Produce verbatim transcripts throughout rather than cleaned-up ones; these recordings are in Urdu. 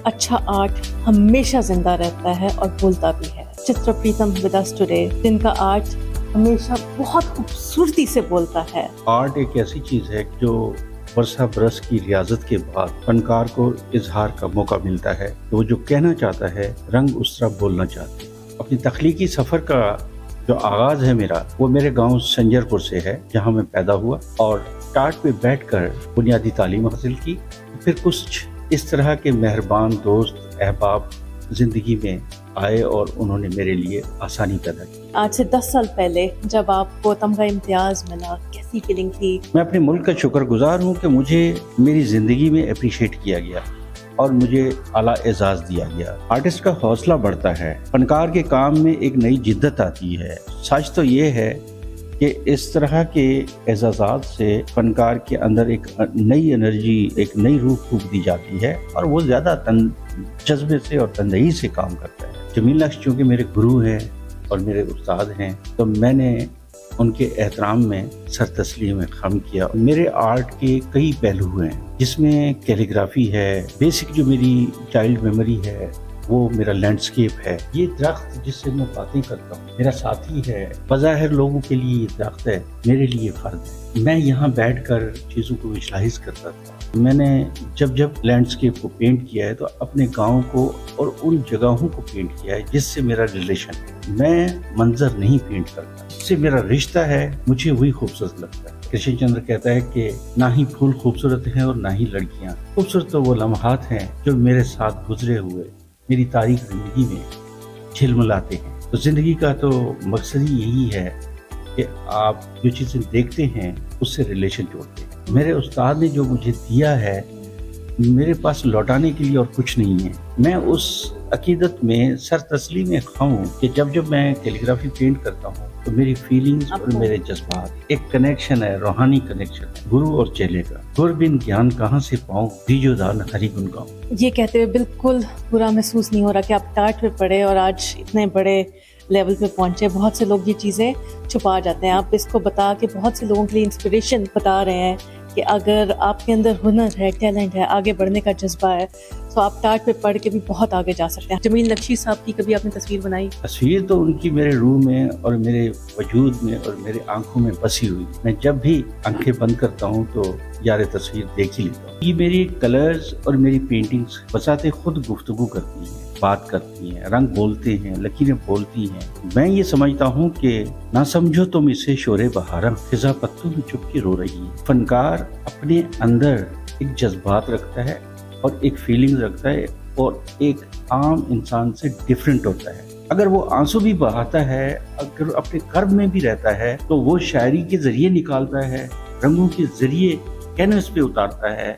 अच्छा आर्ट हमेशा जिंदा रहता है और बोलता भी है। Chitra Pritam with us today, जिनका आर्ट हमेशा बहुत खूबसूरती से बोलता है। आर्ट एक ऐसी चीज है जो बरसा बरस की रियाजत के बाद फनकार को इजहार का मौका मिलता है। तो वो जो कहना चाहता है रंग उस तरह बोलना चाहते हैं। अपनी तख्लीकी सफर का जो आगाज है मेरा, वो मेरे गांव संजरपुर से है, जहां मैं पैदा हुआ और टाट पे बैठकर बुनियादी तालीम हासिल की। फिर कुछ इस तरह के मेहरबान दोस्त अहबाब जिंदगी में आए और उन्होंने मेरे लिए आसानी पैदा की। आज से दस साल पहले जब आपको तमगा इम्तियाज मिला, कैसी फीलिंग थी? मैं अपने मुल्क का शुक्रगुजार हूँ कि मुझे मेरी जिंदगी में अप्रिशिएट किया गया और मुझे आला एजाज दिया गया। आर्टिस्ट का हौसला बढ़ता है, फनकार के काम में एक नई जिद्दत आती है। सच तो ये है कि इस तरह के एजाज़ात से फनकार के अंदर एक नई एनर्जी, एक नई रूह फूंक दी जाती है और वो ज़्यादा तन जज्बे से और तंदही से काम करता है। जमील नक्श चूँकि मेरे गुरु हैं और मेरे उस्ताद हैं, तो मैंने उनके एहतराम में सर तस्लीम खम किया। मेरे आर्ट के कई पहलू हैं, जिसमें कैलीग्राफी है, बेसिक जो मेरी चाइल्ड मेमोरी है वो मेरा लैंडस्केप है। ये दरख्त जिससे मैं बातें करता हूँ मेरा साथी है। बज़ाहिर लोगों के लिए ये दरख्त है, मेरे लिए फर्द है। मैं यहाँ बैठकर चीज़ों को विजुअलाइज करता था। मैंने जब जब लैंडस्केप को पेंट किया है तो अपने गाँव को और उन जगहों को पेंट किया है जिससे मेरा रिलेशन है। मैं मंजर नहीं पेंट करता, जिससे मेरा रिश्ता है मुझे वही खूबसूरत लगता है। कृष्ण चंद्र कहता है कि ना ही फूल खूबसूरत हैं और ना ही लड़कियाँ खूबसूरत। तो वो लम्हात हैं जो मेरे साथ गुजरे हुए मेरी तारीख जिंदगी में झिलमिलाते हैं। तो जिंदगी का तो मकसद ही यही है कि आप जो चीज़ें देखते हैं उससे रिलेशन जोड़ते हैं। मेरे उस्ताद ने जो मुझे दिया है मेरे पास लौटाने के लिए और कुछ नहीं है। मैं उस अकीदत में सर तस्लीम खाऊं कि जब जब मैं कैलीग्राफी पेंट करता हूँ तो मेरी फीलिंग्स और मेरे जज्बात एक कनेक्शन है, रूहानी कनेक्शन है गुरु और चेले का। गुर बिन ज्ञान कहाँ से पाऊं, दीजो दान हरि गुन गाऊं। ये कहते हुए बिल्कुल बुरा महसूस नहीं हो रहा कि आप टाट पे पड़े और आज इतने बड़े लेवल पे पहुंचे। बहुत से लोग ये चीज़ें छुपा जाते हैं। आप इसको बता के बहुत से लोगों के लिए इंस्पिरेशन बता रहे हैं कि अगर आपके अंदर हुनर है, टैलेंट है, आगे बढ़ने का जज्बा है, तो आप टाट पे पढ़ के भी बहुत आगे जा सकते हैं। जमील नक्शी साहब की कभी आपने तस्वीर बनाई? तस्वीर तो उनकी मेरे रूह में और मेरे वजूद में और मेरे आंखों में बसी हुई। मैं जब भी आंखें बंद करता हूँ तो यार तस्वीर देख ही लेता हूँ। ये मेरी कलर्स और मेरी पेंटिंग्स बसाते खुद गुफ्तगू करती हैं, बात करती हैं, रंग बोलते हैं, लकीरें बोलती हैं। मैं ये समझता हूँ कि ना समझो तुम इसे शोरे बहारा, फिजा पत्तों में चुप के रो रही है। फनकार अपने अंदर एक जज्बात रखता है और एक फीलिंग्स रखता है और एक आम इंसान से डिफरेंट होता है। अगर वो आंसू भी बहाता है, अगर अपने कर्ब में भी रहता है, तो वो शायरी के जरिए निकालता है, रंगों के जरिए कैनवस पे उतारता है।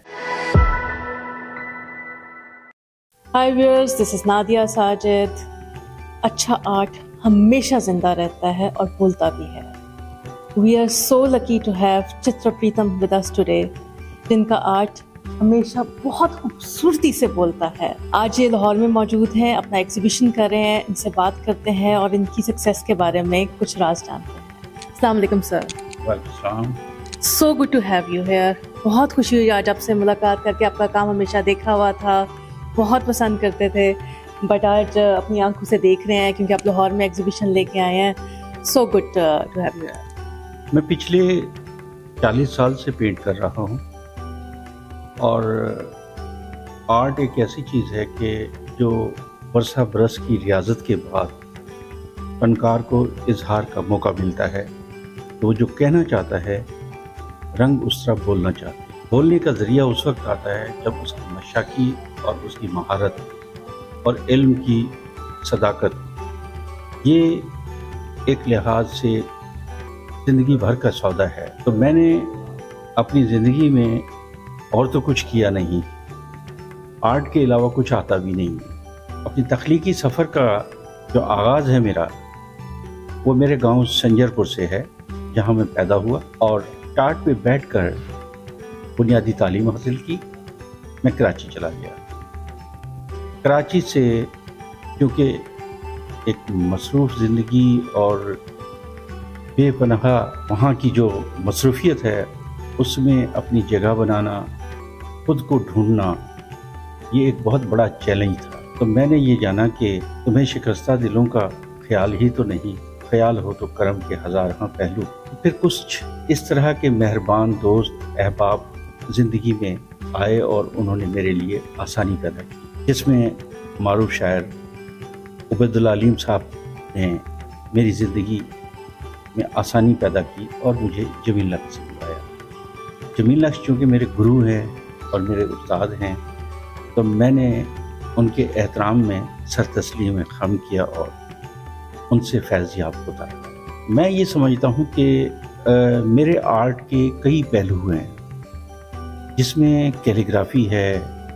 Hi viewers, this is Nadia Sajid. अच्छा आर्ट हमेशा जिंदा रहता है और बोलता भी है। We are so lucky to have Chitra Pritam with us today, जिनका आर्ट हमेशा बहुत खूबसूरती से बोलता है। आज ये लाहौर में मौजूद हैं, अपना एग्जीबिशन कर रहे हैं। इनसे बात करते हैं और इनकी सक्सेस के बारे में कुछ राज जानते हैं। अस्सलाम वालेकुम sir. Welcome. So good to have you here. बहुत खुशी हुई आज आपसे मुलाकात करके। आपका काम हमेशा देखा हुआ था, बहुत पसंद करते थे, बट आज अपनी आंखों से देख रहे हैं क्योंकि आप लाहौर में एग्जीबिशन लेके आए हैं। So good to have you. मैं पिछले चालीस साल से पेंट कर रहा हूँ और आर्ट एक ऐसी चीज़ है कि जो बरसा बरस की रियाजत के बाद फनकार को इजहार का मौका मिलता है। तो वो जो कहना चाहता है रंग उस तरह बोलना चाहता है। बोलने का ज़रिया उस वक्त आता है जब उसकी मशाकी और उसकी महारत और इल्म की सदाकत, ये एक लिहाज से ज़िंदगी भर का सौदा है। तो मैंने अपनी ज़िंदगी में और तो कुछ किया नहीं, आर्ट के अलावा कुछ आता भी नहीं। अपनी तख्लीकी सफ़र का जो आगाज़ है मेरा, वो मेरे गांव संजरपुर से है, जहां मैं पैदा हुआ और टाट पे बैठकर बुनियादी तालीम हासिल की। मैं कराची चला गया। कराची से क्योंकि एक मसरूफ़ ज़िंदगी और बेपनाह वहाँ की जो मसरूफियत है, उसमें अपनी जगह बनाना, खुद को ढूंढना, یہ ایک بہت بڑا چیلنج تھا. تو میں نے یہ جانا کہ تمہیں شکستہ دلوں کا خیال ہی تو نہیں، خیال ہو تو کرم کے ہزار ہاں پہلو. پھر کچھ اس طرح کے مہربان دوست احباب زندگی میں آئے اور انہوں نے میرے لیے آسانی پیدا کی، جس میں معروف شاعر عبید اللہ علیم صاحب نے میری زندگی میں آسانی پیدا کی اور مجھے جمیل نقش سے بلایا. جمیل نقش چونکہ میرے گرو ہیں اور میرے استاد ہیں، تو میں نے ان کے احترام میں سر تسلیم خم کیا اور ان سے فیض یاب ہوتا ہے. میں یہ سمجھتا ہوں کہ میرے آرٹ کے کئی پہلو ہیں، جس میں کیلیگرافی ہے.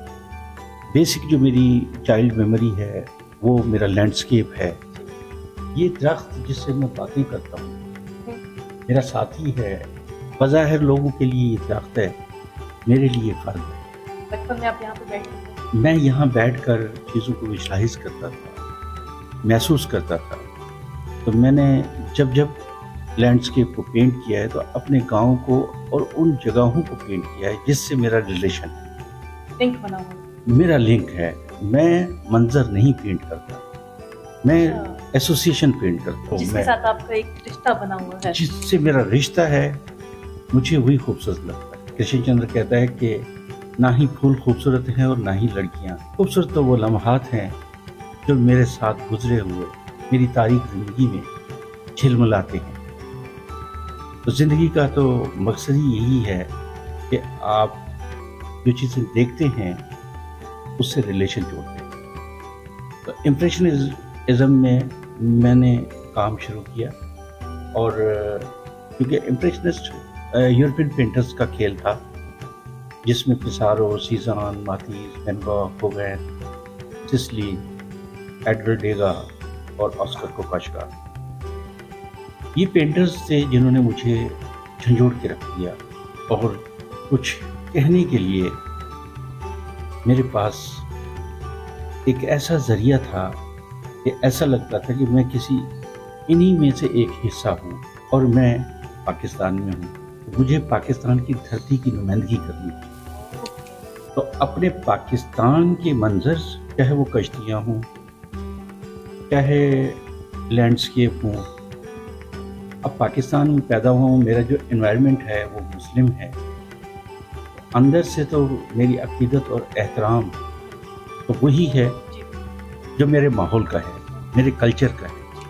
بیسک جو میری چائلڈ میموری ہے وہ میرا لینڈسکیپ ہے. یہ درخت جس سے میں باتیں کرتا ہوں میرا ساتھی ہے. بظاہر لوگوں کے لیے یہ درخت ہے، میرے لیے فرد ہے. بچپن میں آپ یہاں پہ بیٹھے؟ میں یہاں بیٹھ کر چیزوں کو ویژوائز کرتا تھا، محسوس کرتا تھا. تو میں نے جب جب لینڈسکیپ کو پینٹ کیا ہے تو اپنے گاؤں کو اور ان جگہوں کو پینٹ کیا ہے جس سے میرا ریلیشن ہے، لنک بنا ہوا، میرا لنک ہے. میں منظر نہیں پینٹ کرتا، میں ایسوسیشن پینٹ کرتا ہوں. جس کے ساتھ آپ کا ایک رشتہ بنا ہوا ہے، جس سے میرا رشتہ ہے، مجھے وہی خوبصورت لگتا ہے. کرشن چندر کہتا ہے کہ نہ ہی پھول خوبصورت ہیں اور نہ ہی لڑکیاں. خوبصورت تو وہ لمحات ہیں جو میرے ساتھ گزرے ہوئے میری تاریخ زندگی میں جھلملاتے ہیں. تو زندگی کا تو مقصد ہی یہی ہے کہ آپ جو چیزیں دیکھتے ہیں اس سے ریلیشن جوڑتے ہیں. تو امپریشنزم میں میں نے کام شروع کیا، اور کیونکہ امپریشنسٹ یورپین پینٹرز کا کھیل تھا، جس میں Pissarro, Cezanne, Matisse, Van Gogh, Gauguin, Sisley, Edgar Degas اور آسکر کوکاشکا. یہ پینٹرز تھے جنہوں نے مجھے جھنجھوڑ کے رکھ دیا، اور کچھ کہنے کے لیے میرے پاس ایک ایسا ذریعہ تھا کہ ایسا لگتا تھا کہ میں کسی انہی میں سے ایک حصہ ہوں، اور میں پاکستان میں ہوں. مجھے پاکستان کی دھرتی کی نمائندگی کرنی تھی. تو اپنے پاکستان کے منظر، چاہے وہ کشتیاں ہوں، چاہے لینڈسکیپ ہوں، اب پاکستان میں پیدا ہوا ہوں، میرا جو انوائرمنٹ ہے وہ مسلم ہے. اندر سے تو میری عقیدت اور احترام تو وہی ہے جو میرے ماحول کا ہے، میرے کلچر کا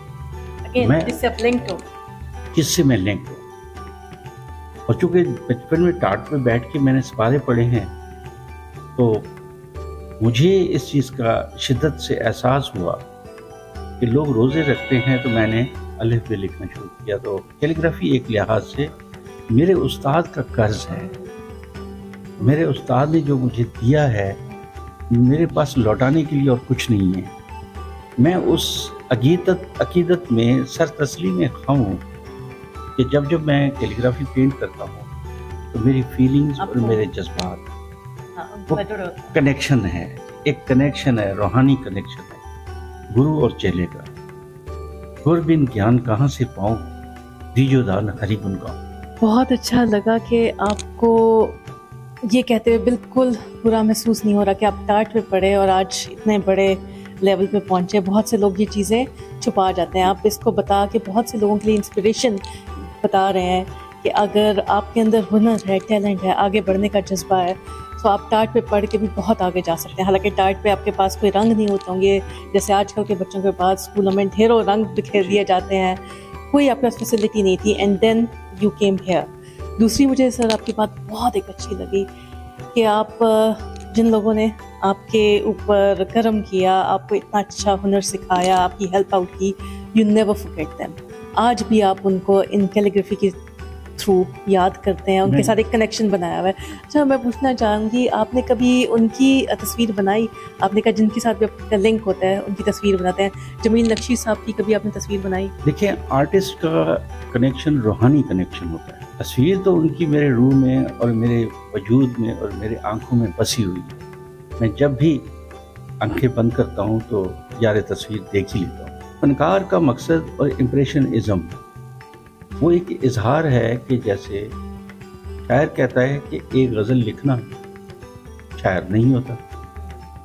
ہے، میں جس سے آپ لنک ہو، جس سے میں لنک ہوں. اور چونکہ بچپن میں ٹاٹ پہ بیٹھ کے میں نے سپارے پڑھے ہیں، تو مجھے اس چیز کا شدت سے احساس ہوا کہ لوگ روزے رکھتے ہیں تو میں نے الف بے لکھنا شروع کیا. تو کیلیگرافی ایک لحاظ سے میرے استاد کا قرض ہے. میرے استاد نے جو مجھے دیا ہے میرے پاس لوٹانے کے لیے اور کچھ نہیں ہے. میں اس عقیدت عقیدت میں سر تسلیم خم ہوں کہ جب جب میں کیلیگرافی پینٹ کرتا ہوں تو میری فیلنگز اور میرے جذبات وہ کنیکشن ہے، ایک کنیکشن ہے، روحانی کنیکشن ہے گرو اور چیلے کا. گر بن گیان کہاں سے پاؤں، دیجو دان ہری گن گاؤں. بہت اچھا لگا کہ آپ کو یہ کہتے ہوئے بالکل برا محسوس نہیں ہو رہا کہ آپ ٹاٹ پہ پڑے اور آج اتنے بڑے لیول پہ پہنچے. بہت سے لوگ یہ چیزیں چھپا جاتے ہیں، آپ اس کو بتا کے بہت سے لوگوں کے لیے انسپریشن بتا رہے ہیں کہ اگر آپ کے اندر ہنر ہے، ٹیلنٹ ہے، آگے بڑھنے کا جذبہ ہے، تو آپ ٹاٹ پہ پڑھ کے بھی بہت آگے جا سکتے ہیں. حالانکہ ٹاٹ پہ آپ کے پاس کوئی رنگ نہیں ہوتے ہوں گے جیسے آج کل کے بچوں کے پاس اسکولوں میں ڈھیروں رنگ بکھیر دیے جاتے ہیں، کوئی آپ کے پاس فیسلٹی نہیں تھی. And then you came here. دوسری مجھے سر آپ کی بات بہت ایک اچھی لگی کہ آپ جن لوگوں نے آپ کے اوپر کرم کیا، آپ کو اتنا اچھا ہنر سکھایا، آپ کی ہیلپ آؤٹ کی، یو نیور فرگیٹ دیم. آج بھی آپ ان کو ان کیلیگرافی کے تھرو یاد کرتے ہیں، ان کے ساتھ ایک کنیکشن بنایا ہوا ہے. اچھا میں پوچھنا چاہوں گی، آپ نے کبھی ان کی تصویر بنائی؟ آپ نے کہا جن کے ساتھ بھی آپ کا لنک ہوتا ہے ان کی تصویر بناتے ہیں. جمیل نقشی صاحب کی کبھی آپ نے تصویر بنائی؟ دیکھیں، آرٹسٹ کا کنیکشن روحانی کنیکشن ہوتا ہے. تصویر تو ان کی میرے روح میں اور میرے وجود میں اور میرے آنکھوں میں بسی ہوئی ہے. میں جب بھی آنکھیں بند کرتا ہوں تو یار تصویر دیکھ ہی لیتا ہوں. فنکار کا مقصد اور امپریشنزم وہ ایک اظہار ہے کہ جیسے شاعر کہتا ہے کہ ایک غزل لکھنا شاعر نہیں ہوتا،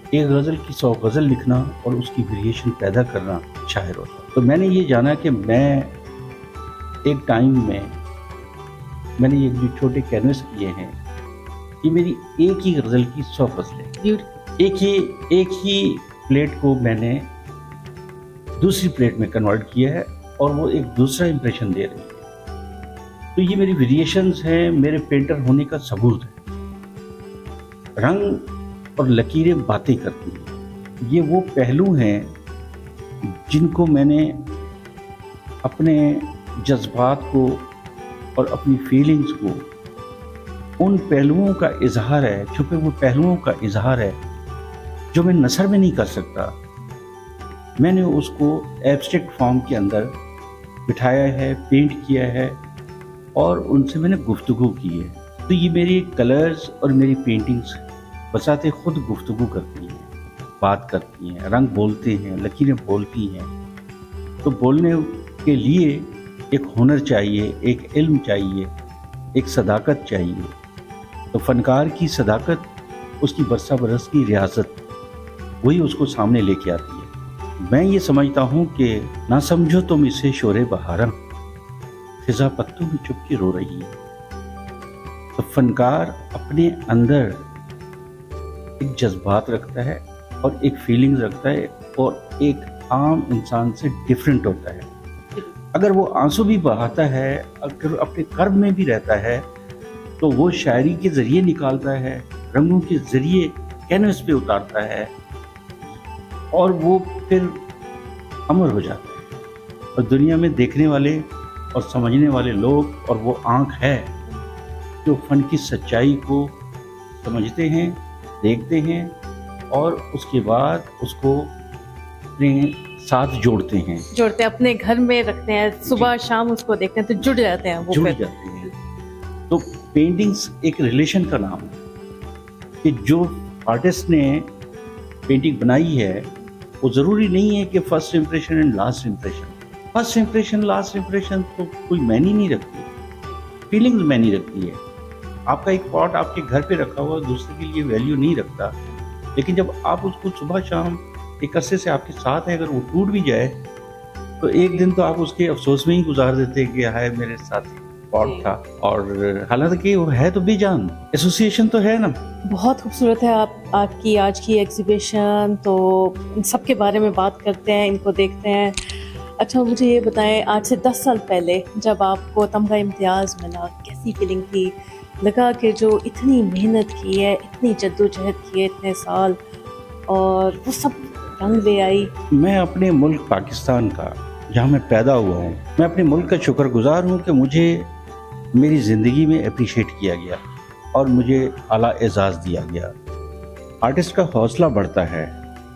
ایک غزل کی سو غزل لکھنا اور اس کی ویریشن پیدا کرنا شاعر ہوتا ہے۔ تو میں نے یہ جانا کہ میں ایک ٹائم میں میں نے یہ جو چھوٹے کینوس کیے ہیں یہ میری ایک ہی غزل کی سو غزلیں، ایک ہی ایک ہی پلیٹ کو میں نے دوسری پلیٹ میں کنورٹ کیا ہے اور وہ ایک دوسرا امپریشن دے رہی ہے۔ تو یہ میری ویریشنز ہیں، میرے پینٹر ہونے کا ثبوت ہے۔ رنگ اور لکیریں باتیں کرتی ہیں، یہ وہ پہلو ہیں جن کو میں نے اپنے جذبات کو اور اپنی فیلنگز کو، ان پہلوؤں کا اظہار ہے، چھپے ہوئے پہلوؤں کا اظہار ہے جو میں نثر میں نہیں کر سکتا، میں نے اس کو ایبسٹریکٹ فارم کے اندر بٹھایا ہے، پینٹ کیا ہے اور ان سے میں نے گفتگو کی ہے۔ تو یہ میری کلرز اور میری پینٹنگز بذات خود گفتگو کرتی ہیں، بات کرتی ہیں، رنگ بولتے ہیں، لکیریں بولتی ہیں۔ تو بولنے کے لیے ایک ہنر چاہیے، ایک علم چاہیے، ایک صداقت چاہیے۔ تو فنکار کی صداقت، اس کی برسہ برس کی ریاضت، وہی اس کو سامنے لے کے آتی ہے۔ میں یہ سمجھتا ہوں کہ نہ سمجھو تم اسے شور بہارا، فضا پتوں میں چپ کے رو رہی ہے۔ تو فنکار اپنے اندر ایک جذبات رکھتا ہے اور ایک فیلنگز رکھتا ہے اور ایک عام انسان سے ڈیفرنٹ ہوتا ہے۔ اگر وہ آنسو بھی بہاتا ہے، اگر اپنے کرب میں بھی رہتا ہے، تو وہ شاعری کے ذریعے نکالتا ہے، رنگوں کے ذریعے کینوس پہ اتارتا ہے اور وہ پھر امر ہو جاتا ہے۔ اور دنیا میں دیکھنے والے اور سمجھنے والے لوگ اور وہ آنکھ ہے جو فن کی سچائی کو سمجھتے ہیں، دیکھتے ہیں اور اس کے بعد اس کو اپنے ساتھ جوڑتے ہیں جوڑتے ہیں اپنے گھر میں رکھتے ہیں، صبح شام اس کو دیکھتے ہیں تو جڑ جاتے ہیں، وہ جڑ جاتے ہیں۔ تو پینٹنگز ایک ریلیشن کا نام ہے کہ جو آرٹسٹ نے پینٹنگ بنائی ہے وہ ضروری نہیں ہے کہ first impression and last impression, first impression last impression تو کوئی معنی نہیں رکھتی، فیلنگز معنی رکھتی ہے۔ آپ کا ایک پاٹ آپ کے گھر پہ رکھا ہوا دوسرے کے لیے ویلیو نہیں رکھتا، لیکن جب آپ اس کو صبح شام ایک عرصے سے آپ کے ساتھ ہے، اگر وہ ٹوٹ بھی جائے تو ایک دن تو آپ اس کے افسوس میں ہی گزار دیتے کہ ہائے میرے ساتھ پاٹ تھا، اور حالانکہ وہ ہے تو بے جان، ایسوسیشن تو ہے نا۔ بہت خوبصورت ہے آپ آپ کی آج کی ایگزیبیشن، تو ان سب کے بارے میں بات کرتے ہیں، ان کو دیکھتے ہیں۔ اچھا مجھے یہ بتائیں، آج سے دس سال پہلے جب آپ کو تمغہ امتیاز ملا، کیسی فیلنگ تھی؟ لگا کہ جو اتنی محنت کی ہے، اتنی جد و جہد کی ہے اتنے سال، اور وہ سب رنگ لے آئی؟ میں اپنے ملک پاکستان کا، جہاں میں پیدا ہوا ہوں، میں اپنے ملک کا شکر گزار ہوں کہ مجھے میری زندگی میں اپریشیٹ کیا گیا اور مجھے اعلیٰ اعزاز دیا گیا۔ آرٹسٹ کا حوصلہ بڑھتا ہے،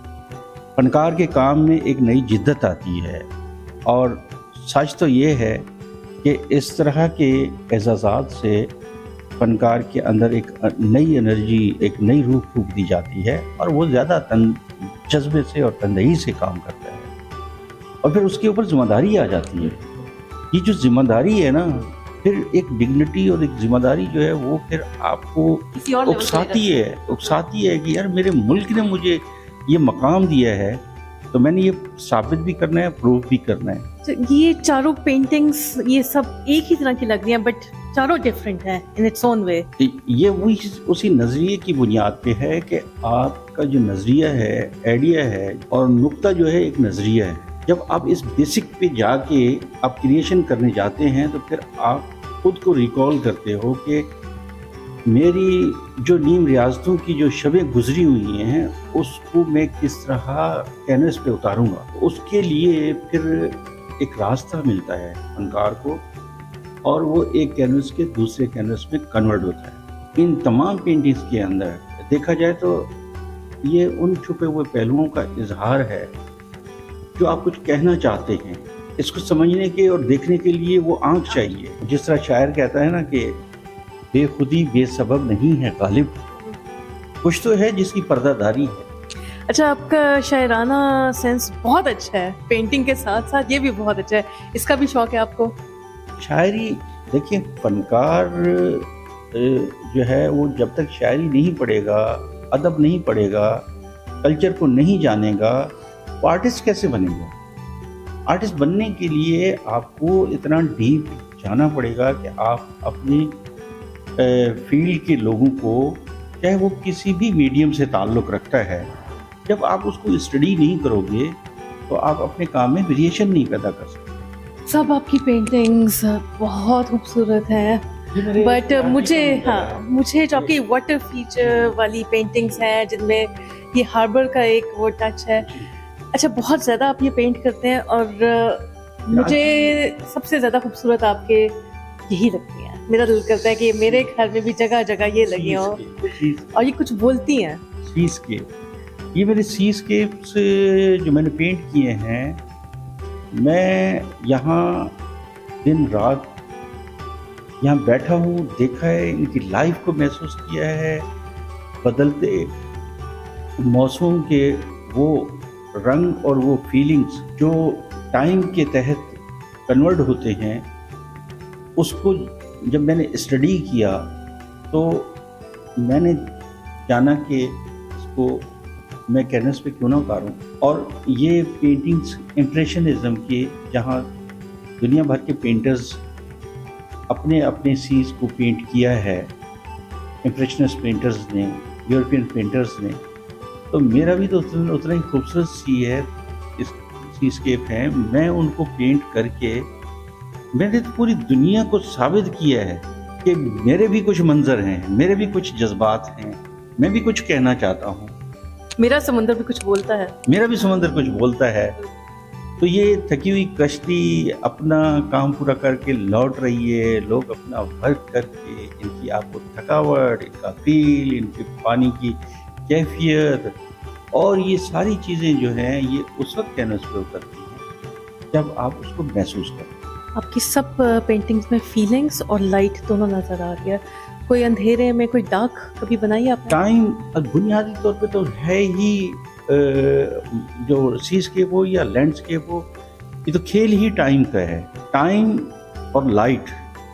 فنکار کے کام میں ایک نئی جدت آتی ہے، اور سچ تو یہ ہے کہ اس طرح کے اعزازات سے فنکار کے اندر ایک نئی انرجی، ایک نئی روح پھونک دی جاتی ہے اور وہ زیادہ تن جذبے سے اور تندہی سے کام کرتا ہے، اور پھر اس کے اوپر ذمہ داری آ جاتی ہے۔ یہ جو ذمہ داری ہے نا، پھر ایک ڈگنیٹی اور ایک ذمہ داری جو ہے وہ پھر آپ کو اکساتی ہے اکساتی ہے کہ یار میرے ملک نے مجھے یہ مقام دیا ہے تو میں نے یہ ثابت بھی کرنا ہے، پروف بھی کرنا ہے۔ یہ چاروں پینٹنگز یہ سب ایک ہی طرح کی لگ رہی ہیں بٹ چاروں ڈیفرنٹ ہیں ان اٹس اون وے۔ یہ وہی اسی نظریے کی بنیاد پہ ہے کہ آپ کا جو نظریہ ہے، آئیڈیا ہے، اور نقطہ جو ہے ایک نظریہ ہے۔ جب آپ اس بیسک پہ جا کے آپ کریشن کرنے جاتے ہیں تو پھر آپ خود کو ریکال کرتے ہو کہ میری جو نیم ریاضتوں کی جو شبیں گزری ہوئی ہیں اس کو میں کس طرح کینوس پہ اتاروں گا۔ اس کے لیے پھر ایک راستہ ملتا ہے فنکار کو، اور وہ ایک کینوس کے دوسرے کینوس میں کنورٹ ہوتا ہے۔ ان تمام پینٹنگز کے اندر دیکھا جائے تو یہ ان چھپے ہوئے پہلوؤں کا اظہار ہے جو آپ کچھ کہنا چاہتے ہیں۔ اس کو سمجھنے کے اور دیکھنے کے لیے وہ آنکھ چاہیے۔ جس طرح شاعر کہتا ہے نا کہ بے خودی بے سبب نہیں ہے غالب، کچھ تو ہے جس کی پردہ داری ہے۔ اچھا، آپ کا شاعرانہ سینس بہت اچھا ہے، پینٹنگ کے ساتھ ساتھ یہ بھی بہت اچھا ہے، اس کا بھی شوق ہے آپ کو؟ شاعری دیکھیں، فنکار جو ہے وہ جب تک شاعری نہیں پڑھے گا، ادب نہیں پڑھے گا، کلچر کو نہیں جانے گا وہ آرٹسٹ کیسے بنے گا؟ آرٹسٹ بننے کے لیے آپ کو اتنا ڈیپ جانا پڑے گا کہ آپ اپنی فیلڈ کے لوگوں کو، چاہے وہ کسی بھی میڈیم سے تعلق رکھتا ہے، جب آپ اس کو اسٹڈی نہیں کرو گے تو آپ اپنے کام میں ویریشن نہیں پیدا کر سکتے۔ سب آپ کی پینٹنگز بہت خوبصورت ہیں، بٹ مجھے ہاں مجھے جو آپ کی واٹر فیچر والی پینٹنگز ہیں جن میں یہ ہاربر کا ایک وہ ٹچ ہے، اچھا بہت زیادہ آپ یہ پینٹ کرتے ہیں، اور مجھے سب سے زیادہ خوبصورت آپ کے یہی لگتی ہیں۔ میرا دل کرتا ہے کہ میرے گھر میں بھی جگہ جگہ یہ لگی ہوں اور یہ کچھ بولتی ہیں۔ سی اسکیپ، یہ میرے سی اسکیپس جو میں نے پینٹ کیے ہیں، میں یہاں دن رات یہاں بیٹھا ہوں، دیکھا ہے، ان کی لائف کو محسوس کیا ہے، بدلتے موسموں کے وہ رنگ اور وہ فیلنگز جو ٹائم کے تحت کنورٹ ہوتے ہیں، اس کو جب میں نے اسٹڈی کیا تو میں نے جانا کہ اس کو میں کینوس پہ کیوں نہ اتاروں، اور یہ پینٹنگز امپریشنزم کی، جہاں دنیا بھر کے پینٹرز اپنے اپنے سیز کو پینٹ کیا ہے، امپریشنسٹ پینٹرز نے، یورپین پینٹرز نے، تو میرا بھی تو اتنا ہی خوبصورت سی ہے، اس سی اسکیپ ہے۔ میں ان کو پینٹ کر کے میں نے پوری دنیا کو ثابت کیا ہے کہ میرے بھی کچھ منظر ہیں، میرے بھی کچھ جذبات ہیں، میں بھی کچھ کہنا چاہتا ہوں، میرا سمندر بھی کچھ بولتا ہے، میرا بھی سمندر کچھ بولتا ہے۔ تو یہ تھکی ہوئی کشتی اپنا کام پورا کر کے لوٹ رہی ہے، لوگ اپنا ورک کر کے، ان کی آپ کو تھکاوٹ، ان کا فیل، ان کے پانی کی کیفیت اور یہ ساری چیزیں جو ہیں یہ اس وقت کینوس پہ اترتی ہیں جب آپ اس کو محسوس کرتے ہیں۔ آپ کی سب پینٹنگز میں فیلنگز اور لائٹ دونوں نظر آ رہی ہے، کوئی اندھیرے میں کوئی ڈارک کبھی بنائی آپ نے؟ ٹائم بنیادی طور پہ تو ہے ہی، جو سی اسکیپ ہو یا لینڈ اسکیپ ہو، یہ تو کھیل ہی ٹائم کا ہے۔ ٹائم اور لائٹ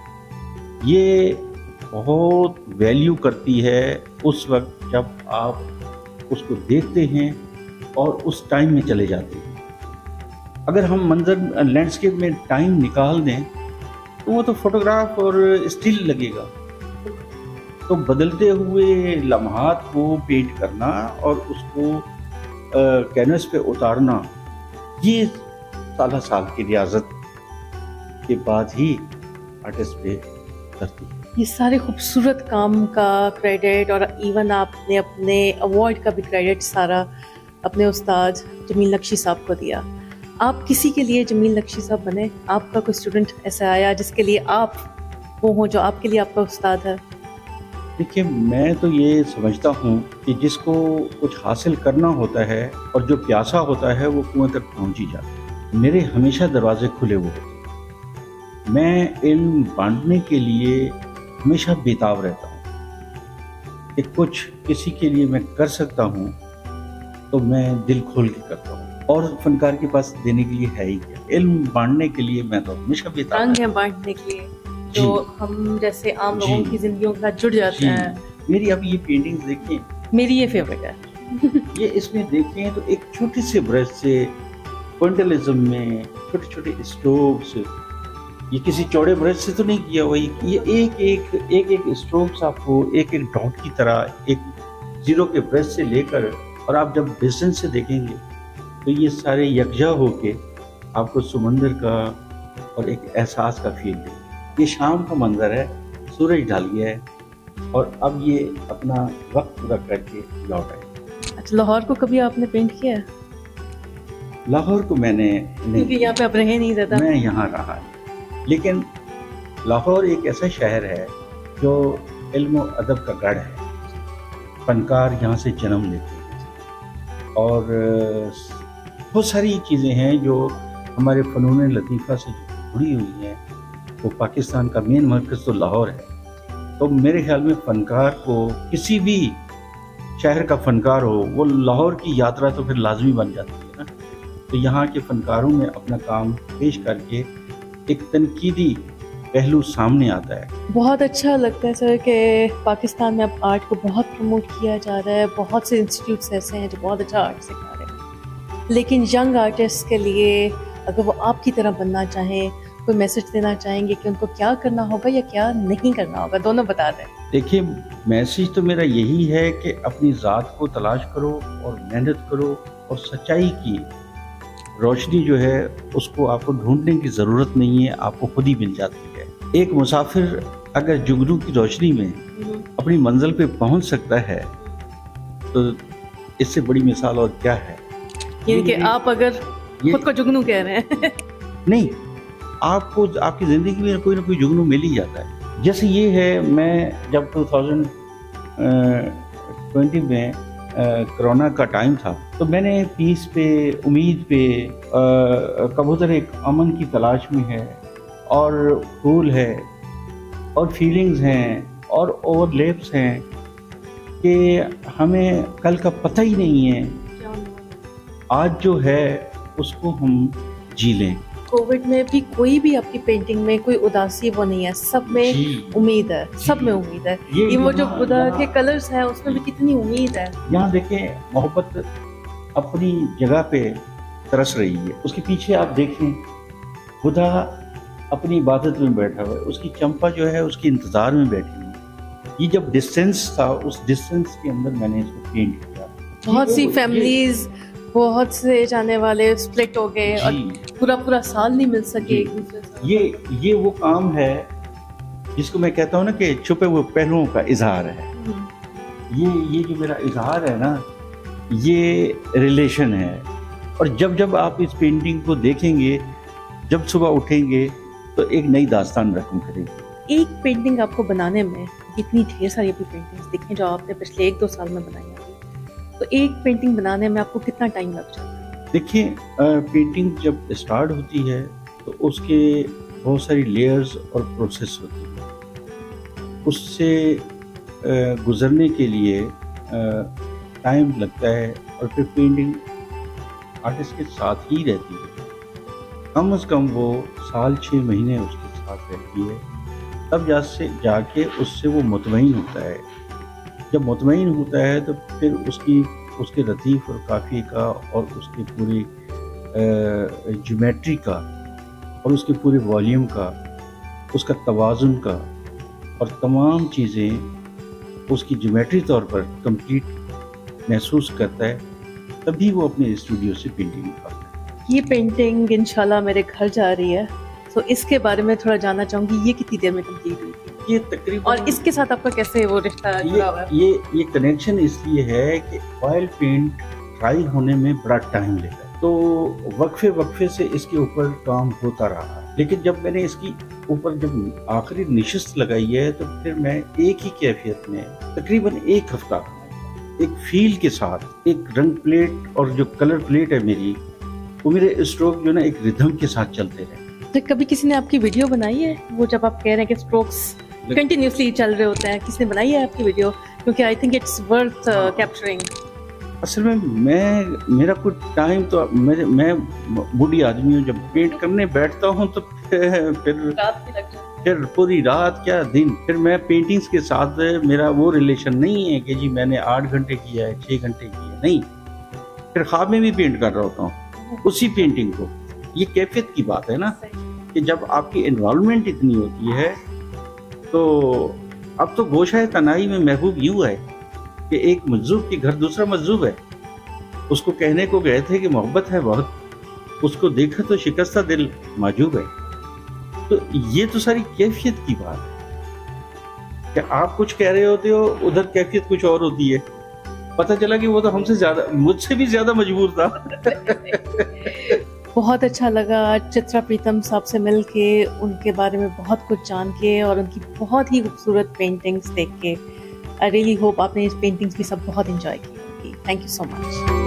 یہ بہت ویلیو کرتی ہے اس وقت جب آپ اس کو دیکھتے ہیں اور اس ٹائم میں چلے جاتے ہیں۔ اگر ہم منظر لینڈسکیپ میں ٹائم نکال دیں تو وہ تو فوٹوگراف اور اسٹل لگے گا، تو بدلتے ہوئے لمحات کو پینٹ کرنا اور اس کو کینوس پہ اتارنا، یہ سالہ سال کی ریاضت کے بعد ہی آرٹسٹ پہ کرتی ہے۔ یہ سارے خوبصورت کام کا کریڈٹ، اور ایون آپ نے اپنے ایوارڈ کا بھی کریڈٹ سارا اپنے استاد جمیل نقشی صاحب کو دیا۔ آپ کسی کے لیے جمیل نقشی صاحب بنے؟ آپ کا کوئی اسٹوڈنٹ ایسا آیا جس کے لیے آپ وہ ہوں، جو آپ کے لیے آپ کا استاد ہے؟ دیکھیے، میں تو یہ سمجھتا ہوں کہ جس کو کچھ حاصل کرنا ہوتا ہے اور جو پیاسا ہوتا ہے وہ کنویں تک پہنچ ہی جاتا ہے۔ میرے ہمیشہ دروازے کھلے ہوئے ہوتے ہیں، میں علم بانٹنے کے لیے ہمیشہ بیتاب رہتا ہوں کہ کچھ کسی کے لیے میں کر سکتا ہوں تو میں دل کھول کے کرتا ہوں، اور فنکار کے پاس دینے کے لیے ہے ہی کیا، علم بانٹنے کے لیے میں تو ہمیشہ بیتاب رنگ ہے بانٹنے کے لیے، جو ہم جیسے عام لوگوں کی زندگیوں کے ساتھ جڑ جاتے ہیں۔ میری اب یہ پینٹنگز دیکھیں، میری یہ فیوریٹ ہے۔ یہ اس میں دیکھیں تو ایک چھوٹی سے برش سے پوائنٹلزم میں چھوٹے چھوٹے اسٹروکس، یہ کسی چوڑے برش سے تو نہیں کیا ہوا، یہ ایک ایک ایک ایک اسٹروکس آپ کو ایک ایک ڈاٹ کی طرح ایک زیرو کے برش سے لے کر، اور آپ جب ڈسٹینس سے دیکھیں گے تو یہ سارے یکجا ہو کے آپ کو سمندر کا اور ایک احساس کا فیل دیں گے۔ یہ شام کا منظر ہے، سورج ڈھل گیا ہے اور اب یہ اپنا وقت پورا کر کے لوٹ آئے۔ اچھا، لاہور کو کبھی آپ نے پینٹ کیا ہے؟ لاہور کو میں نے نہیں، کیونکہ یہاں پہ آپ رہے نہیں زیادہ۔ میں یہاں رہا، لیکن لاہور ایک ایسا شہر ہے جو علم و ادب کا گڑھ ہے، فنکار یہاں سے جنم لیتے ہیں، اور بہت ساری چیزیں ہیں جو ہمارے فنون لطیفہ سے جڑی ہوئی ہیں۔ وہ پاکستان کا مین مرکز تو لاہور ہے، تو میرے خیال میں فنکار کو، کسی بھی شہر کا فنکار ہو، وہ لاہور کی یاترا تو پھر لازمی بن جاتی ہے نا۔ تو یہاں کے فنکاروں میں اپنا کام پیش کر کے ایک تنقیدی पहलू सामने आता है। बहुत अच्छा लगता है सर कि पाकिस्तान में अब आर्ट को बहुत प्रमोट किया जा रहा है, बहुत से इंस्टीट्यूट्स ऐसे हैं जो बहुत अच्छा आर्ट सिखा रहे हैं, लेकिन यंग आर्टिस्ट के लिए अगर वो आपकी तरह बनना चाहें, कोई मैसेज देना चाहेंगे कि उनको क्या करना होगा या क्या नहीं करना होगा, दोनों बता दें। देखिए, मैसेज तो मेरा यही है कि अपनी ज़ात को तलाश करो और मेहनत करो, और सच्चाई की रोशनी जो है उसको आपको ढूंढने की ज़रूरत नहीं है, आपको खुद ही मिल जाती है। एक मुसाफिर अगर जुगनू की रोशनी में अपनी मंजिल पे पहुंच सकता है तो इससे बड़ी मिसाल और क्या है। यानी कि आप अगर खुद को जुगनू कह रहे हैं नहीं, आपको आपकी ज़िंदगी में कोई ना कोई जुगनू मिल ही जाता है। जैसे ये है, मैं जब टू थाउजेंड ट्वेंटी में कोरोना का टाइम था तो मैंने पीस पे, उम्मीद पे, कबूतर एक अमन की तलाश में है, और फूल है, और फीलिंग्स हैं, और ओवरलैप्स हैं कि हमें कल का पता ही नहीं है, आज जो है उसको हम जी लें। कोविड में भी कोई भी आपकी पेंटिंग में कोई उदासी वो नहीं है, सब में उम्मीद है, सब में उम्मीद है। ये, ये वो जो बुद्धा के कलर्स हैं उसमें भी कितनी उम्मीद है। यहाँ देखें, मोहब्बत अपनी जगह पे तरस रही है, उसके पीछे आप देखें बुद्धा अपनी इबादत में बैठा हुआ है, उसकी चंपा जो है उसके इंतजार में बैठी हुई है। ये जब डिस्टेंस था, उस डिस्टेंस के अंदर मैंने इसको पेंट किया। बहुत सी फैमिलीज, बहुत से जाने वाले स्प्लिट हो गए और पूरा पूरा साल नहीं मिल सके एक दूसरे से। ये ये वो काम है जिसको मैं कहता हूँ ना कि छुपे हुए पहलुओं का इजहार है। ये ये जो मेरा इजहार है ना, ये रिलेशन है। और जब जब आप इस पेंटिंग को देखेंगे, जब सुबह उठेंगे तो एक नई दास्तान रकम करेगी। एक पेंटिंग आपको बनाने में इतनी ढेर सारी अपनी पेंटिंग्स दिखें जो आपने पिछले एक दो साल में बनाई है, तो एक पेंटिंग बनाने में आपको कितना टाइम लग जाता है? देखिए, पेंटिंग जब स्टार्ट होती है तो उसके बहुत सारी लेयर्स और प्रोसेस होती है। उससे गुजरने के लिए टाइम लगता है, और फिर पेंटिंग आर्टिस्ट के साथ ही रहती है। कम से कम वो साल छः महीने उसके साथ रहती है, तब जा से जाके उससे वो मुतमईन होता है। जब मुतमईन होता है तो फिर उसकी उसके लतीफ़ और काफ़ी का, और उसके पूरी ज्योमेट्री का, और उसके पूरे वॉल्यूम का, उसका तवाज़ुन का, और तमाम चीज़ें उसकी ज्योमेट्री तौर पर कंप्लीट महसूस करता है, तभी वो अपने स्टूडियो से पेंटिंग निकालता है। ये पेंटिंग इंशाल्लाह मेरे घर जा रही है, तो इसके बारे में थोड़ा जानना चाहूँगी, ये कितनी देर में कंप्लीट हुई थी? ये तकरीबन, और इसके साथ आपका कैसे वो रिश्ता जुड़ा हुआ है? ये ये कनेक्शन इसलिए है कि ऑयल पेंट ड्राई होने में बड़ा टाइम लेता है, तो वक्फे वक्फे से इसके ऊपर काम होता रहा। लेकिन जब मैंने इसकी ऊपर जब आखिरी निशिस्त लगाई है तो फिर मैं एक ही कैफियत में तकरीबन एक हफ्ता एक फील के साथ, एक रंग प्लेट और जो कलर प्लेट है मेरी, वो मेरे स्ट्रोक जो ना एक रिदम के साथ चलते रहे। तो कभी किसी ने आपकी वीडियो बनाई है, वो जब आप कह रहे हैं कि स्ट्रोक्स कंटिन्यूसली चल रहे होते हैं, किसी ने बनाई है आपकी वीडियो? क्योंकि I think it's worth capturing. असल में मैं मेरा कुछ टाइम तो मेरे मैं बूढ़ी आदमी हूँ, जब पेंट करने बैठता हूँ तो फिर रात भी लग जाती है, फिर पूरी रात क्या दिन, फिर मैं पेंटिंग्स के साथ मेरा वो रिलेशन नहीं है कि जी मैंने आठ घंटे किया है, छः घंटे किया है, नहीं। फिर ख्वाब में भी पेंट कर रहा होता हूँ उसी पेंटिंग को। ये कैफियत की बात है ना, कि जब आपकी एनवायरनमेंट इतनी होती है तो अब तो गोशा तनाई में महबूब यूँ है कि एक मजजूब के घर दूसरा मजजूब है। उसको कहने को गए थे कि मोहब्बत है बहुत, उसको देखा तो शिकस्ता दिल माजूब है। तो ये तो सारी कैफियत की बात है कि आप कुछ कह रहे होते हो, उधर कैफियत कुछ और होती है। पता चला कि वो तो हमसे ज्यादा, मुझसे भी ज्यादा मजबूर था। बहुत अच्छा लगा चित्रा प्रीतम साहब से मिलके, उनके बारे में बहुत कुछ जान के, और उनकी बहुत ही खूबसूरत पेंटिंग्स देख के। आई रियली होप आपने इस पेंटिंग्स भी सब बहुत एंजॉय की होगी। Thank you so much.